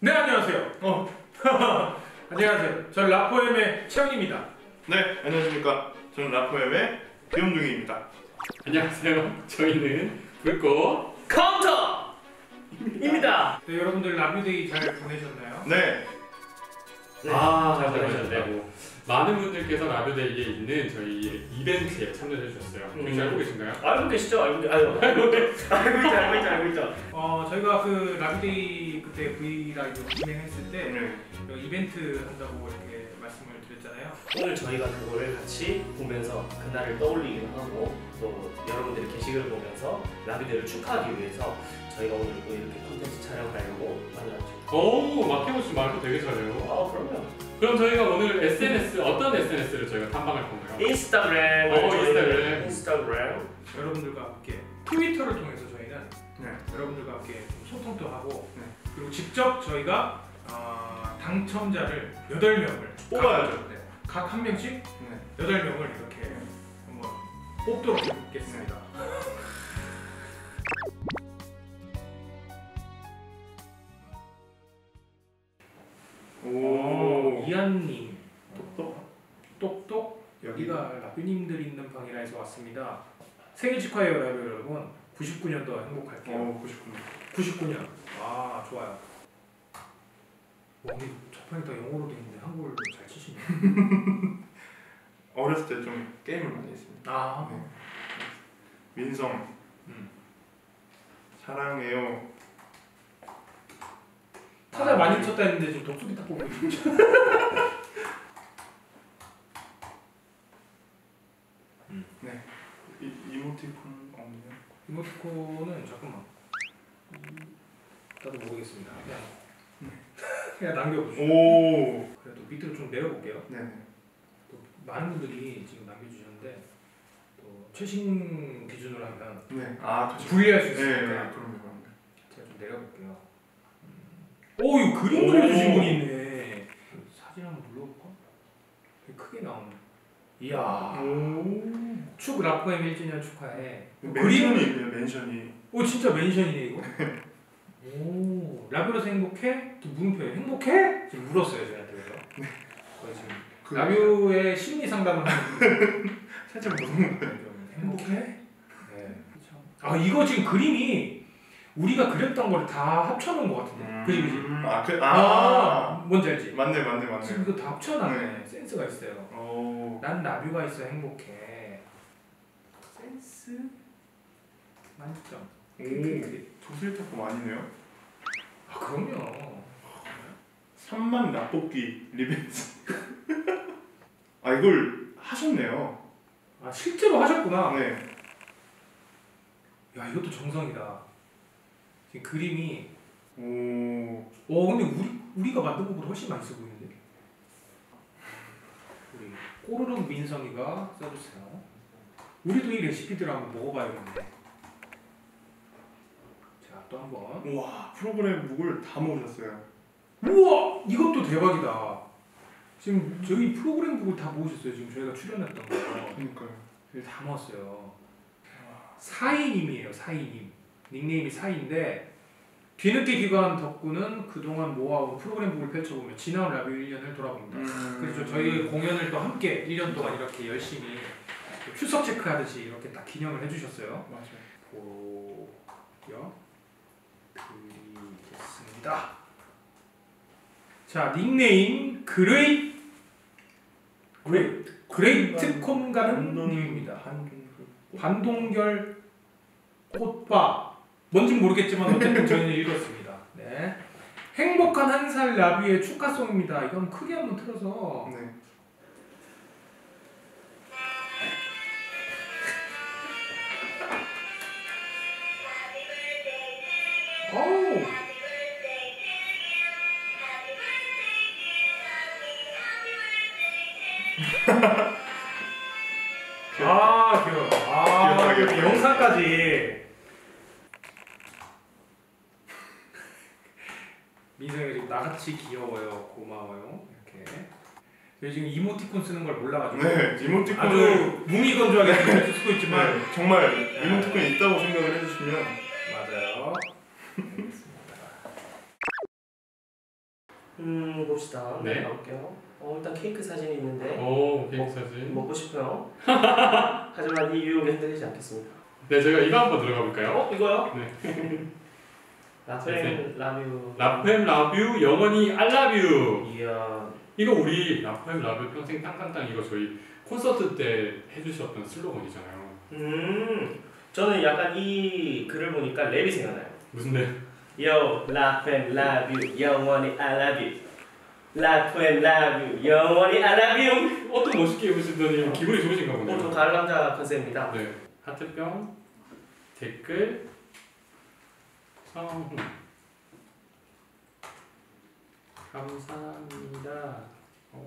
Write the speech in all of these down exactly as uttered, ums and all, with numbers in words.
네, 안녕하세요. 어. 안녕하세요. 저는 라포엠의 채영입니다. 네, 안녕하십니까. 저는 라포엠의 비염둥이입니다. 안녕하세요. 저희는 불꽃 카운터입니다. 네, 여러분들 라뷰데이 잘 보내셨나요? 네. 네, 아, 잘 보내셨네요. 많은 분들께서 라뷰데이에 있는 저희 이벤트에 참여해 주셨어요. 음. 혹시 알고 계신가요? 알고 계시죠? 알고 계시죠? 알고 있죠, 알고 있죠, 알고 있죠. 어, 저희가 그 라뷰데이 그때 브이라이브 진행했을 때 네. 그 이벤트 한다고 이렇게 말씀을 드렸잖아요. 오늘 저희가 그거를 같이 보면서 그날을 떠올리기도 하고 또 여러분들의 게시글을 보면서 라비데이를 축하하기 위해서 저희가 오늘 또 이렇게 콘텐츠 촬영하려고 만났죠. 오, 마케모 씨 말도 되게 잘해요. 아, 그럼요. 그럼 저희가 오늘 에스엔에스 어떤 에스엔에스를 저희가 탐방할 건가요? 인스타그램. 어, 인스타그램. 인스타그램. 여러분들과 함께 트위터를 통해서 저희는 네. 여러분들과 함께 좀 소통도 하고 네. 그리고 직접 저희가 어, 당첨자를 여덟 명을 뽑아야죠. 네, 각 한 명씩 네. 여덟 명을 이렇게 한번 뽑도록 하겠습니다. 오. 이한님, 똑똑. 똑똑, 여기가 라뷰님들 있는 방이라 해서 왔습니다. 생일 축하해요, 라뷰 여러분. 구십구 년도 행복할게요. 어, 구십구 년. 구십구 년. 아, 좋아요. 와, 근데 자판이 다 영어로 돼 있는데 한국어를 잘 치시네. 어렸을 때 좀 게임을 많이 했습니다. 아, 네. 민성. 음. 사랑해요. 타자 많이 쳤다 했는데 지금 독수리 딱 보고 있죠. 네. 이, 이모티콘 없네요. 이모티콘은 잠깐만. 나도 모르겠습니다. 그냥 그냥 남겨보시죠. 오. 그래도 밑으로 좀 내려볼게요. 네. 또 많은 분들이 지금 남겨주셨는데 또 최신 기준으로 하면 네. 아, 저 분리할 수 네, 있으니까 네, 그럼요, 그럼요. 제가 좀 내려볼게요. 음. 오, 이거 그림 오. 그려주신 분이 있네. 사진 한번 눌러볼까? 되게 크게 나오네. 이야. 오. 축 라포엠 일 주년 축하해. 멘션이 있네요, 멘션이. 오, 진짜 멘션이네 이거. 오, 라뷰로서 행복해? 또 물음표에 행복해? 지금 물었어요 저한테 그래서. 거의 지금 그 라뷰의 심리 상담을 하는. 살짝 무서운 거예요. 좀 행복해? 네. 아, 이거 지금 그림이 우리가 그렸던 걸 다 합쳐놓은 것 같은데. 음. 그지 그지. 아, 그, 아, 아. 뭔지 알지? 맞네, 맞네, 맞네. 지금 이거 다 합쳐놨네. 센스가 있어요. 오. 난 라뷰가 있어 행복해. 센스 만점. 오. 도sil 탁구 많이네요. 아, 그럼요. 삼만 라볶이 리벤지. 아, 이걸 하셨네요. 아, 실제로 하셨구나. 네. 야, 이것도 정성이다. 지금 그림이. 오. 어, 근데 우리 우리가 만든 것보다 훨씬 맛있어 보이는데. 우리 꼬르륵 민성이가 써주세요. 우리도 이 레시피들을 한번 먹어봐야겠네. 자, 또 한번. 우와, 프로그램 묵을 다 모으셨어요. 우와, 이것도 대박이다. 지금 저희 프로그램북을 다 모으셨어요. 지금 저희가 출연했던 거. 그러니까요. 여기 다 모았어요. 사이님이에요. 사이님. 닉네임이 사이인데 뒤늦게 귀가한 덕구는 그동안 모아온 프로그램북을 펼쳐보며 지나온 라뷰 일 년을 돌아봅니다. 음. 그래서 저희 공연을 또 함께 일 년 동안 이렇게 열심히 출석 체크하듯이 이렇게 딱 기념을 해주셨어요. 맞아요. 보여드리겠습니다. 자, 닉네임 그레이 그레이 그레이트 콤가는 님입니다. 반동결 꽃바 뭔진 모르겠지만 어쨌든 저희는 읽었습니다. 네, 행복한 한 살 라비의 축하송입니다. 이건 크게 한번 틀어서. 네. 어우. 아, 귀여워. 아, 귀엽다, 이렇게 귀엽다. 영상까지. 민성이가 지금 나같이 귀여워요, 고마워요. 이렇게. 저희 지금 이모티콘 쓰는 걸 몰라가지고. 네, 이모티콘을 아주 무미건조하게 쓰고 있지만. 네, 정말 이모티콘이 있다고 생각을 해주시면 맞아요. 봅시다. 네. 가볼게요. 어 일단 케이크 사진이 있는데 오 케이크 어, 사진. 먹고 싶어요. 하지만 이 유혹에 흔들리지 않겠습니다. 네 제가 이거 한번 들어가 볼까요? 어 이거요? 네. 라펠 라뷰. 라포엠 라뷰 영원히 알라뷰. 이야. 이거 우리 라포엠 라뷰 평생 땅땅땅 이거 저희 콘서트 때 해주셨던 슬로건이잖아요. 음 저는 약간 이 글을 보니까 랩이 생각나요. 무슨 데? Yo, 라펠 라뷰 영원히 I love you. 라펠 라뷰 영원히 I love you. 어떤 멋있게 입으시더니 기분이 좋으신가 보네요. 오늘 가을 남자 컨셉입니다. 네. 하트병 댓글 성훈 감사합니다. 어.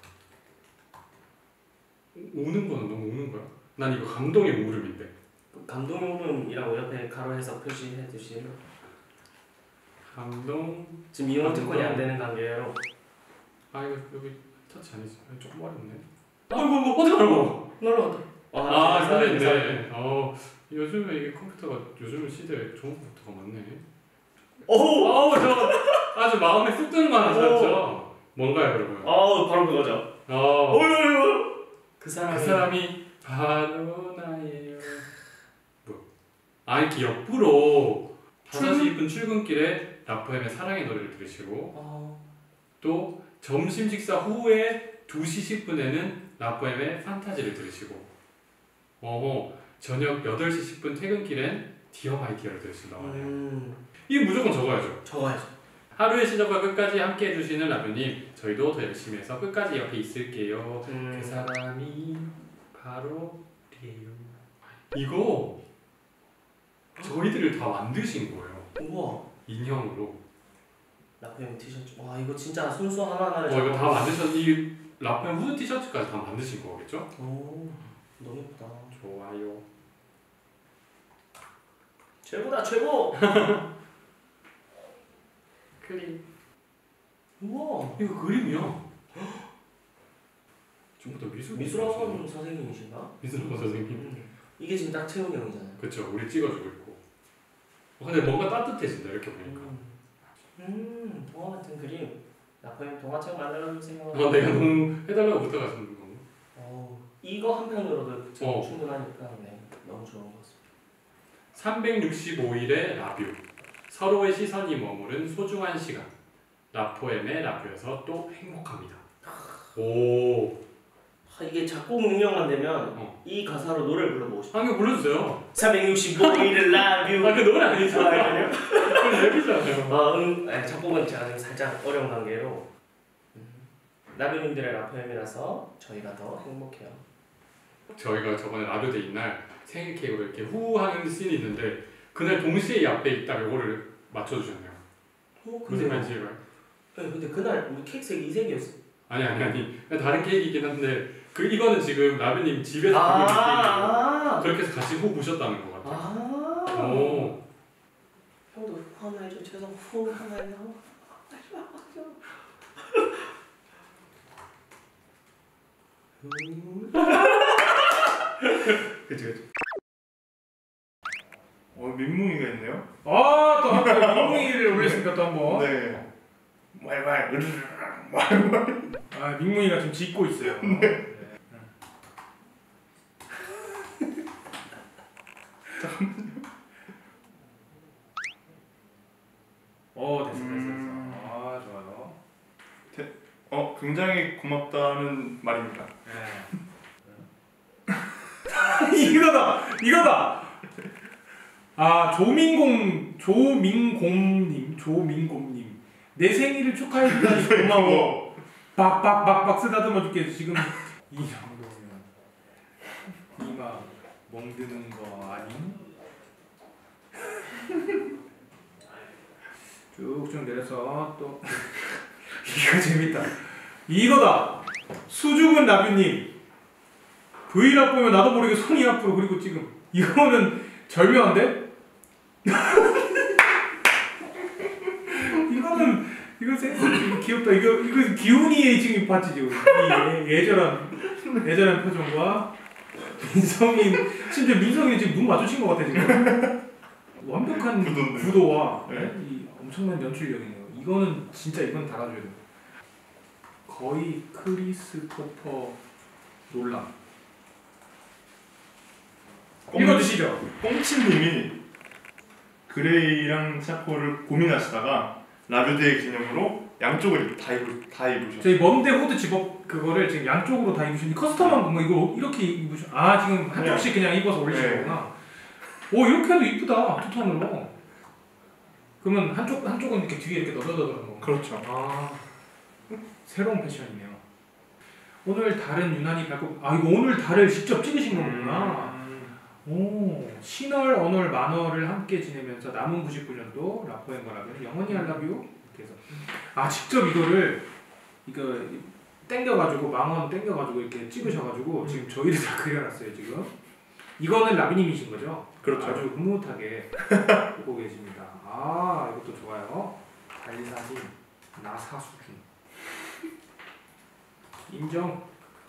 우는 거는 너무 우는 거야? 난 이거 감동의 울음인데. 감동의 울음이라고 옆에 가로해서 표시해 주시면 감동. 지금 이모티콘이 안 되는 관계로. 아 이거 여기 터치 아니지? 조금 어렵네. 아이고 이거 어디 가라고? 날라갔다. 아 살아있네. 어 요즘에 이게 컴퓨터가 요즘 시대에 좋은 컴퓨터가 많네. 오. 어우 저 아주 마음에 쏙 드는 거 하나 찾았죠. 뭔가요 여러분? 어 바로 그거죠. 어. 어유. 그 사람. 그 사람이 바로 나예요. 뭐? 아 이렇게 옆으로 다섯 시 이 분 출근길에 라포엠의 사랑의 노래를 들으시고 어. 또 점심 식사 후에 두 시 십 분에는 라포엠의 판타지를 들으시고 어허 저녁 여덟 시 십 분 퇴근길엔 디어 마이 디어를 들으신다고 하네요. 음. 이거 무조건 적어야죠. 적어야죠. 하루의 시작과 끝까지 함께 해주시는 라뷰님 저희도 더 열심히 해서 끝까지 옆에 있을게요. 음. 그 사람이 바로 우리예요. 이거 저희들을 다 만드신 거예요. 우와. 인형으로. 라펠 티셔츠. 와 이거 진짜 순수 하나 하나를. 어 이거 다 만드셨 이 라펜 후드 티셔츠까지 다 만드신 거겠죠? 오 너무 예쁘다. 좋아요. 최고다 최고. 클릭. 우와. 이거 그림이야. 지금부터 미술 미술학원 선생님이신가? 미술학원 선생님. 음. 이게 지금 딱 채훈이 형이잖아요. 그렇죠. 우리 찍어주고 있고. 어, 근데 뭔가 따뜻해진다 이렇게 보니까. 음, 음 동화 같은 그림. 라펠 동화책 만들어주세요. 어, 내가 너무 해달라고 부탁하시는 건가? 어, 이거 한 편으로도 어. 충분하니까 네, 너무 좋은 것 같습니다. 삼백육십오 일의 라뷰. 서로의 시선이 머무른 소중한 시간. 라포엠의 라뷰여서 또 행복합니다. 오. 아, 이게 작곡 능력만 되면 어. 이 가사로 노래를 불러보고 싶어요. 한 개 불러주세요. 삼백육십오 일을 라뷰. 아, 그 노래 아니죠? 아, 아니요? 그건 랩이잖아요. 아, 음, 네, 작곡은 제가 살짝 어려운 관계로 음, 라뷰님들의 라표엠이라서 저희가 더 행복해요. 저희가 저번에 라뷰 데이 날 생일 케이크로 이렇게 후 하는 씬이 있는데 그날 동시에 이 앞에 있다가 이거를 맞춰주셨네요. 어, 무슨 근데, 말인지 알아요? 네, 근데 그날 우리 케이크 색이 이색이었어. 아니 아니 아니 다른 케이크이긴 한데 그 이거는 지금 라뷰님 집에서 아, 보는 케이크 아, 그렇게 해서 같이 후 보셨다는 것 같아요. 아. 오. 형도 후 하나 해줘. 최소 후 하나 해줘. 음. 그치 그치. 어 민뭉이가 있네요. 아또 한번 민뭉이를 올렸으니까 또 한번. 네. 말말 으르르 말말. 아 민뭉이가 좀 짖고 있어요. 네. 어 됐어 됐어 됐어. 음. 아 좋아요. 어 굉장히 고맙다는 말입니다. 네. 이거다 이거다. 아 조민공 조민공님 조민공님 내 생일을 축하해주다니 고마워. 박박박박 쓰다듬어 줄게. 지금 이 정도면 이마 멍드는 거 아님? 쭉쭉 내려서 또 이거 재밌다. 이거다. 수줍은 라뷰님 브이랍 보면 나도 모르게 손이 앞으로. 그리고 지금 이거는 절묘한데? 이거는 이거 센스 귀엽다. 이거 이거 기훈이의 지금 봤지 지금 이 예, 예절한 예절한 표정과 민성인 심지어 민성이 지금 눈 마주친 것 같아 지금. 완벽한 구도인데. 구도와 네. 이 엄청난 연출력이네요. 이거는 진짜 이건 달아줘야 돼. 거의 크리스토퍼 놀람. 읽어주시죠. 꽁치님이 그레이랑 샤코를 고민하시다가 라뷰데이 기념으로 양쪽을 다 입으 다 입으셨어요. 저희 먼데 후드 집업 그거를 지금 양쪽으로 다 입으시는데 커스텀한 거 이거 이렇게 입으셔. 아 지금 한쪽씩 그냥 입어서 올리시는구나. 오 이렇게 해도 이쁘다 투톤으로. 그러면 한쪽 한쪽은 이렇게 뒤에 이렇게 너덜너덜한 거. 그렇죠. 아 새로운 패션이네요. 오늘 달은 유난히 밝고 아 이거 오늘 달을 직접 찍으신 거구나. 음. 오 신월 언월 만월을 함께 지내면서 남은 구십구 년도 라포앤과 라뷰는 영원히 알라뷰 이렇게 해서 아 직접 이거를 이거 땡겨가지고 망원 땡겨가지고 이렇게 찍으셔가지고 지금 저희를 다 그려놨어요 지금. 이거는 라비님이신 거죠? 그렇죠. 아주 흐뭇하게 보고 계십니다. 아 이것도 좋아요. 달사진 나사 수준 인정.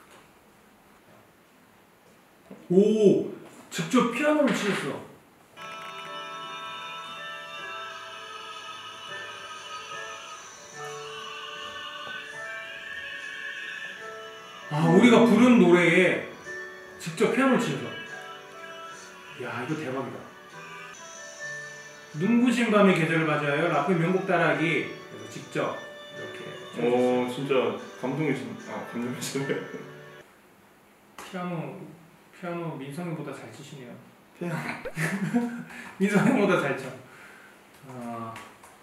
오 직접 피아노를 치셨어. 아 우리가 부른 노래에 직접 피아노를 치셔서. 야 이거 대박이다. 눈부신 밤의 계절을 맞이하여 라프의 명곡 따라하기. 그래서 직접 이렇게. 오 진짜 감동이신 아 감동이시네요. 피아노 피아노 민성이보다 잘 치시네요. 피아노 민성이보다 잘 쳐. 아.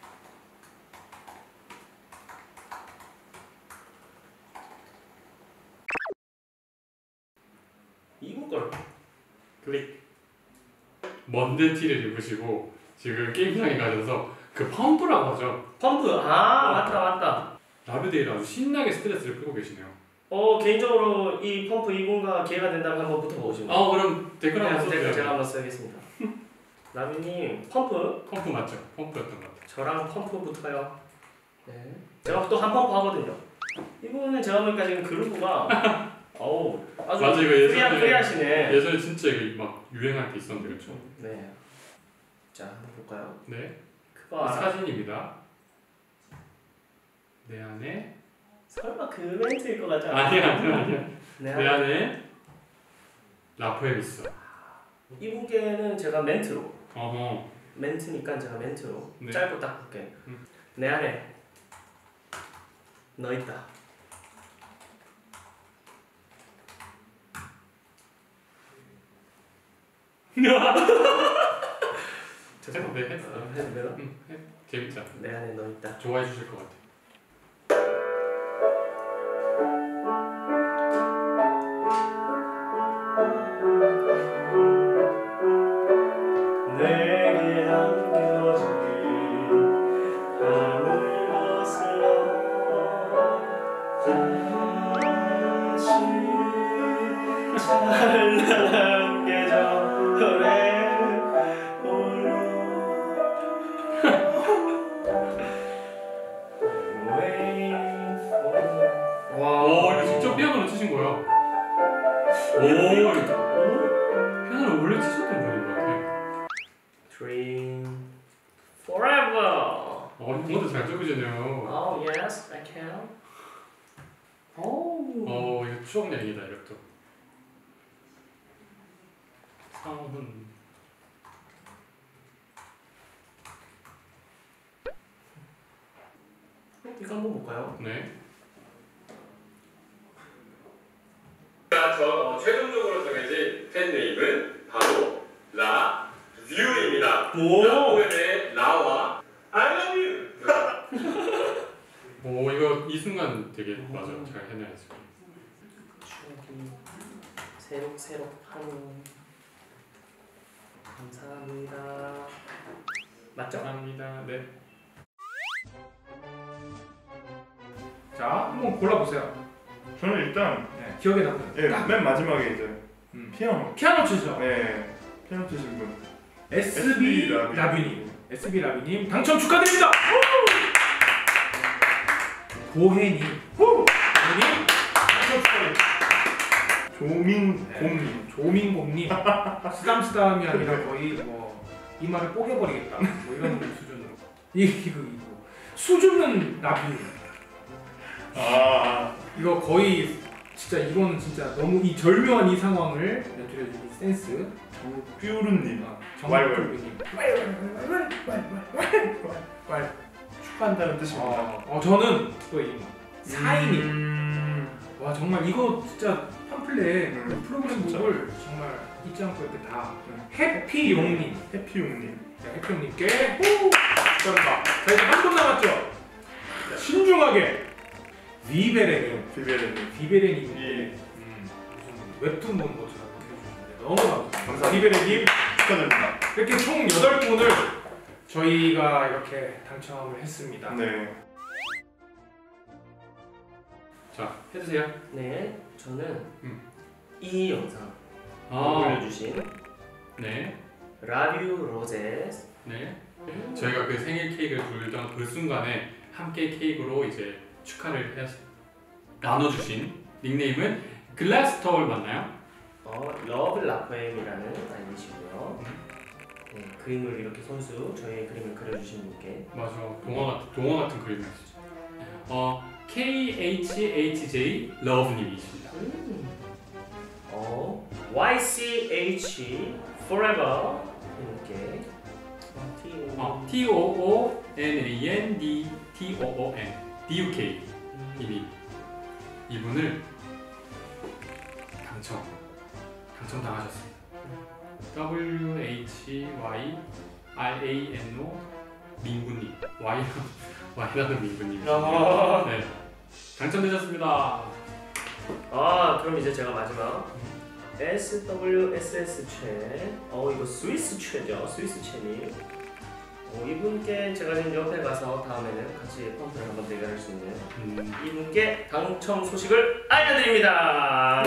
이국 걸. 클릭. 먼데 티를 입으시고 지금 게임장에 가셔서 그 펌프라고 하죠. 펌프. 아 맞다 맞다. 라뷰데이를 아주 신나게 스트레스를 풀고 계시네요. 어 개인적으로 이 펌프 이군과 기회가 된다면 한번 붙어보시면. 아 그럼 댓글 한번 네, 댓글 써주세요. 제가 한번 써야겠습니다. 라비님 펌프. 펌프 맞죠? 펌프였던 것 같아요. 저랑 펌프 붙어요. 네. 제가 또 한 펌프 하거든요. 이분은 제가 보니까 지금 그루브가 어우 아주 맞아, 이거 예전에- 프리하, 프리하시네. 예전에 진짜 이게 막 유행할 때 있었는데 그렇죠? 네. 자 한번 볼까요? 네. 그거 알아? 사진입니다. 내 안에 설마 그 멘트일 것 같지 않아? 아니야 아니야 아니야. 네. 내 안에 라포엠 있어. 이분께는 제가 멘트로 어허. 멘트니까 제가 멘트로 네. 짧고 딱 볼게. 음. 내 안에 너 있다. 해도 돼 해도 어, 돼. 해도 되나? 응, 해. 재밌죠? 내 안에 너 있다. 좋아해 주실 것 같아. 내게 남겨진 하늘 거슬러 다시 찬란한 계절에 홀로 waiting for 오 이거 직접 피아노로 치신 거예요? 오 이거 피아노를 원래 치셨던 분인 것 같아. Dream forever. 어 이것도 잘 적으시네요. Oh yes, I can. Oh. 어 이거 추억 여행이다 이것도. 상훈. 이거 한번 볼까요? 네. 자, 저 어, 최종적으로 정해진 팬네임은 바로 라뷰입니다. 오. 라포엠의 라와 I love you. 오 이거 이 순간 되게 맞아 잘 해내야지. 추억이 새록새록 하는. 감사합니다. 맞죠? 감사합니다. 네. 자 한번 골라보세요. 저는 일단 네, 기억에 남는. 예, 딱 맨 마지막에 이제 음. 피아노. 피아노 치죠. 네, 피아노 치신 분. 에스비 에스비 라비. 라비님, 에스비 라비님 당첨 축하드립니다. 고혜님, 고혜님 당첨 축하드립니다. 조민곰님. 조민공님, 쓰담쓰담이 아니라 거의 뭐 이마를 뽀개버리겠다. 뭐 이런 수준으로. 이 이거 이거 수준은 라비. 아, 이거 거의 진짜 이거는 진짜 너무 이 절묘한 이 상황을 연출해주는 센스. 뾰루님. 아, 왈왈. 정말 왈. 축하한다는 뜻입니다. 어, 어 저는 또이 사인이. 음... 와 정말 이거 진짜 팜플렛 음, 그 프로그램 진짜. 북을 정말 잊지 않고 이렇게 다 음. 해피용님 해피용님. 네, 해피용님께 후! 축하드립니다. 자 이제 한 분 남았죠? 자, 신중하게 비베레님 비베레님. 비베레님 예. 음, 무슨 웹툰 본 것처럼 해주셨는데 너무 감사합니다. 감사합니다. 비베레님 축하드립니다. 이렇게 총 여덟 분을 저희가 이렇게 당첨을 했습니다. 네. 자, 해주세요. 네, 저는 음. 이 영상 아, 올려주신 네, 라뷰 로제스 네. 저희가 그 생일 케이크를 불던 그 순간에 함께 케이크로 이제 축하를 해 나눠주신 닉네임은 글라스터울 맞나요? 어, 러브 라포엠이라는 아이디시고요. 네, 그림을 이렇게 손수 저희 그림을 그려주신 분께 맞아, 동화 같은 동화 같은 그림이었어. 어, 케이 에이치 에이치 제이 러브님이십니다. 음. 어, 와이 씨 에이치 Forever 이렇게 어, 티 오 오 엔 에이 엔 디 티 오 오 엔 디 유 케이 님이 이분을 당첨 당첨 당하셨습니다. 더블유 에이치 와이 알 에이 엔 오 민구님 Y Y라는 민구님 아. 네 당첨되셨습니다. 아, 그럼 이제 제가 마지막 에스 더블유 에스 에스 최, 어 이거 스위스 최죠, 스위스 최님. 어, 이분께 제가 지금 옆에 가서 다음에는 같이 펌프를 한번 대결할 수 있는 음, 이분께 당첨 소식을 알려드립니다.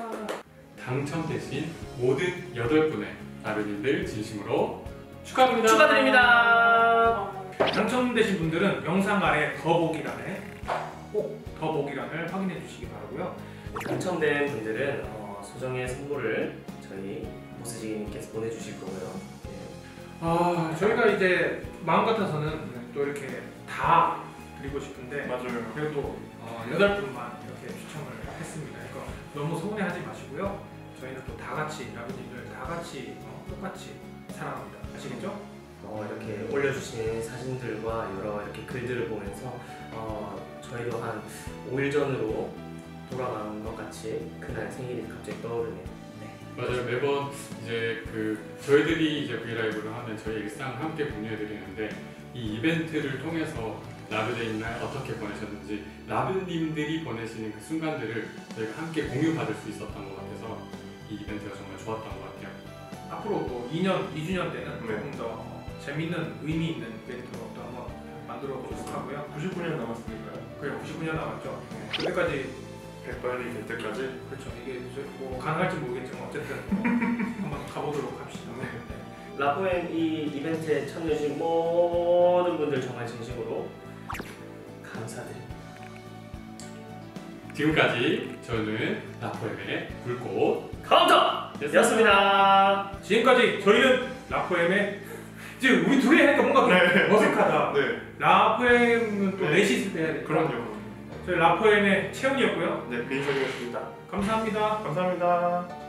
당첨되신 모든 여덟 분의 라뷰님들 진심으로 축하드립니다. 축하드립니다. 당첨되신 분들은 영상 아래 더보기란에 꼭 더보기란을 확인해 주시기 바라고요. 당첨된 분들은 어, 소정의 선물을 저희 모스지기님께서 보내주실 거고요. 네. 아 저희가 이제 마음 같아서는 또 이렇게 다 드리고 싶은데 맞아요. 그래도 어, 여덟 분만 이렇게 추첨을 했습니다. 그러니까 너무 서운해하지 마시고요. 저희는 또 다 같이 라뷰님들 다 같이 어, 똑같이 사랑합니다. 아시겠죠? 어, 이렇게 올려주신 사진들과 여러 이렇게 글들을 보면서 어, 저희도 한 오 일 전으로 돌아간 것 같이 그날 생일이 갑자기 떠오르네요. 네. 맞아요. 매번 이제 그 저희들이 이제 브이라이브를 하면 저희 일상을 함께 공유해드리는데 이 이벤트를 통해서 라뷰데이 날 어떻게 보내셨는지 라뷰님들이 보내시는 그 순간들을 저희가 함께 공유받을 수 있었던 것 같아서 이 이벤트가 정말 좋았던 것 같아요. 앞으로 또 이 년, 이 주년 때는 네. 조금 더 재밌는 의미 있는 이벤트로 또 한번 만들어 보도록 하고요. 구십구 년 남았으니까요. 그래 구십구 년 남았죠. 그때까지 백발이 될 때까지. 그렇죠. 이게 뭐 가능할지 모르겠지만 어쨌든 뭐 한번 가보도록 합시다. 네. 라포엠 이 이벤트에 참여해주신 모든 분들 정말 진심으로 감사드립니다. 지금까지 저는 라포엠의 불꽃 카운터였습니다. 지금까지 저희는 라포엠의 지금 우리 둘이 하니까 뭔가 네. 어색하다. 네. 라포엠은 또 네. 넷이 있을 때 해야 되니까. 그럼요. 저희 라포엠의 채훈이었고요. 네, 민석이었습니다. 감사합니다. 감사합니다.